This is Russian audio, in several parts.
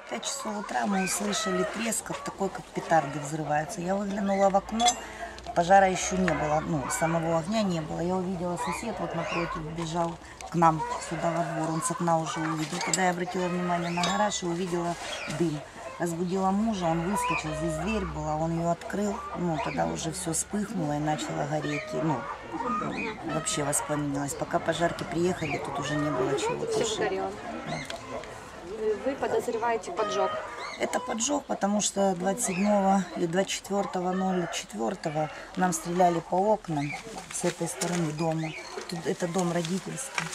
5 часов утра мы услышали треск, такой, как петарды взрываются. Я выглянула в окно, пожара еще не было, самого огня не было. Я увидела, сосед вот напротив бежал к нам сюда во двор, он с окна уже увидел. Когда я обратила внимание на гараж и увидела дым, разбудила мужа, он выскочил, здесь дверь была, он ее открыл, тогда уже все вспыхнуло и начало гореть, вообще воспламенилось. Пока пожарки приехали, тут уже не было чего тушить. Да. Вы подозреваете поджог? Это поджог, потому что 27 или 24.04 нам стреляли по окнам с этой стороны дома. Тут, это дом родительский.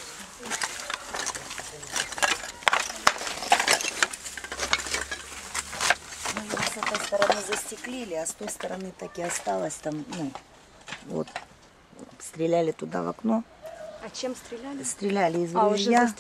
Мы его с этой стороны застеклили, а с той стороны так и осталось там, вот, стреляли туда в окно. А чем стреляли? Стреляли из ружья.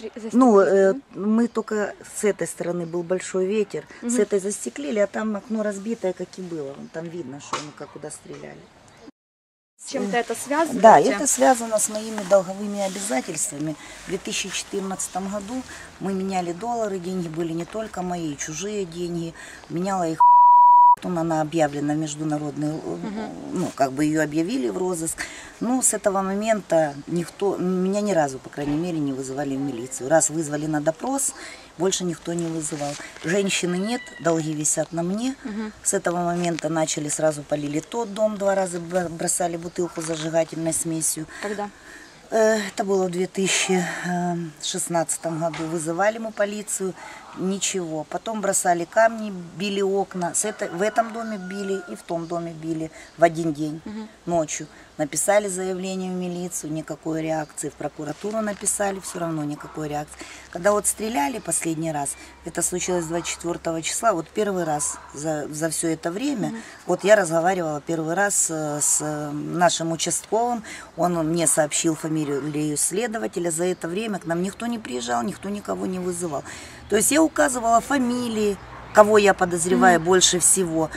Мы только с этой стороны был большой ветер, с этой застеклили, а там окно разбитое, как и было. Там видно, что мы куда стреляли. С чем-то это связано? Да, это связано с моими долговыми обязательствами. В 2014 году мы меняли доллары, деньги были не только мои, чужие деньги. Меняла их. Она объявлена международной, ее объявили в розыск. С этого момента меня ни разу, по крайней мере, не вызывали в милицию. Раз вызвали на допрос, больше никто не вызывал. Женщины нет, долги висят на мне. С этого момента сразу полили тот дом, 2 раза бросали бутылку с зажигательной смесью. Когда? Это было в 2016 году. Вызывали мы полицию, ничего. Потом бросали камни, били окна. В этом доме били и в том доме били в один день, ночью. Написали заявление в милицию, никакой реакции. В прокуратуру написали, все равно никакой реакции. Когда вот стреляли последний раз, это случилось 24 числа, вот первый раз за все это время, вот я разговаривала первый раз с нашим участковым, он мне сообщил фамилию следователя, за это время к нам никто не приезжал, никто никого не вызывал. То есть я указывала фамилии, кого я подозреваю больше всего,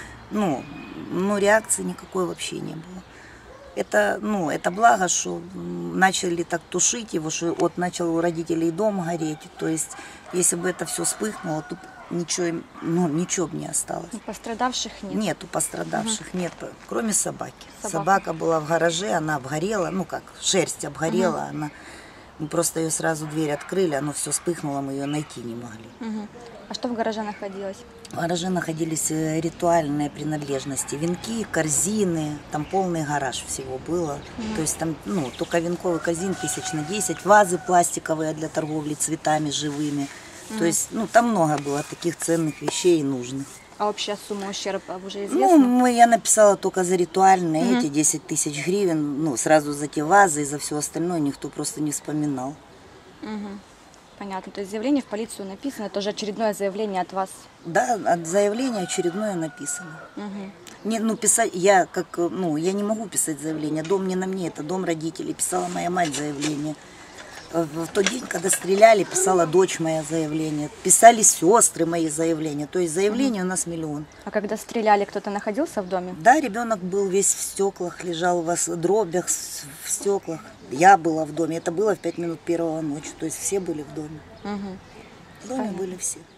реакции никакой вообще не было. Это благо, что начали так тушить его, что начал у родителей дом гореть. То есть, если бы это все вспыхнуло, то ничего бы не осталось. Пострадавших нет? Нету пострадавших, нет, кроме собаки. Собака была в гараже, она обгорела, шерсть обгорела, мы просто ее сразу дверь открыли, оно все вспыхнуло, мы ее найти не могли. А что в гараже находилось? В гараже находились ритуальные принадлежности, венки, корзины, там полный гараж всего было. То есть там, только венковый корзин 1000 на 10, вазы пластиковые для торговли цветами живыми. То есть, там много было таких ценных вещей и нужных. А общая сумма ущерба уже известна? Я написала только за ритуальные эти 10 000 гривен, сразу за те вазы и за все остальное никто просто не вспоминал. Понятно. То есть заявление в полицию написано, это уже очередное заявление от вас? Да, заявление очередное написано. Писать, я не могу писать заявление, дом не на мне, это дом родителей, писала моя мать заявление. В тот день, когда стреляли, писала дочь моя заявление, писали сестры мои заявления, то есть заявлений у нас миллион. А когда стреляли, кто-то находился в доме? Да, ребенок был весь в стеклах, лежал в дробях, в стеклах. Я была в доме, это было в 5 минут 1 ночи, то есть все были в доме. В доме были все.